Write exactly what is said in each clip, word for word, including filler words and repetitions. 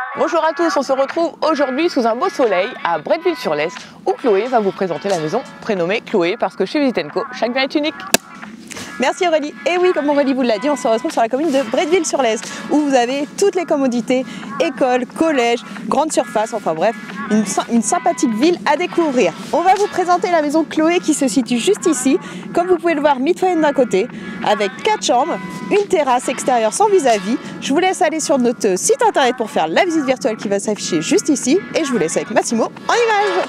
Bonjour à tous, on se retrouve aujourd'hui sous un beau soleil à Bretteville-sur-Lez où Chloé va vous présenter la maison prénommée Chloé parce que chez Visit and Co, chaque bien est unique. Merci Aurélie. Et oui, comme Aurélie vous l'a dit, on se retrouve sur la commune de Bretteville-sur-Lez où vous avez toutes les commodités, école, collège, grande surface, enfin bref, une, une sympathique ville à découvrir. On va vous présenter la maison Chloé qui se situe juste ici. Comme vous pouvez le voir, mitoyenne d'un côté, avec quatre chambres, une terrasse extérieure sans vis-à-vis. Je vous laisse aller sur notre site internet pour faire la visite virtuelle qui va s'afficher juste ici. Et je vous laisse avec Massimo en image.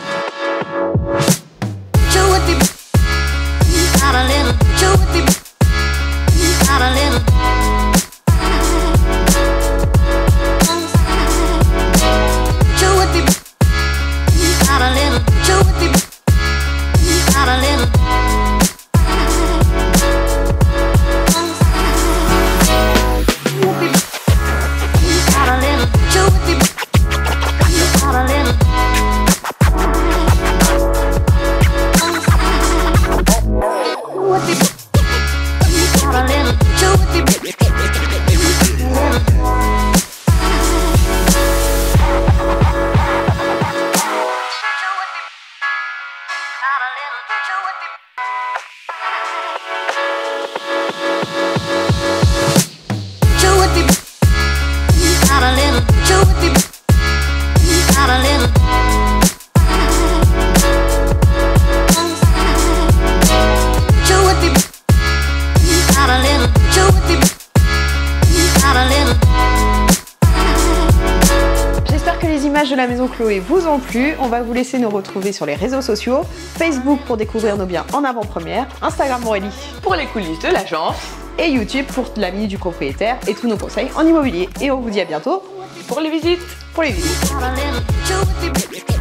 Les images de la maison Chloé vous ont plu. On va vous laisser nous retrouver sur les réseaux sociaux, Facebook pour découvrir nos biens en avant-première, Instagram Aurélie pour les coulisses de l'agence et YouTube pour la minute du propriétaire et tous nos conseils en immobilier. Et on vous dit à bientôt pour les visites. Pour les visites.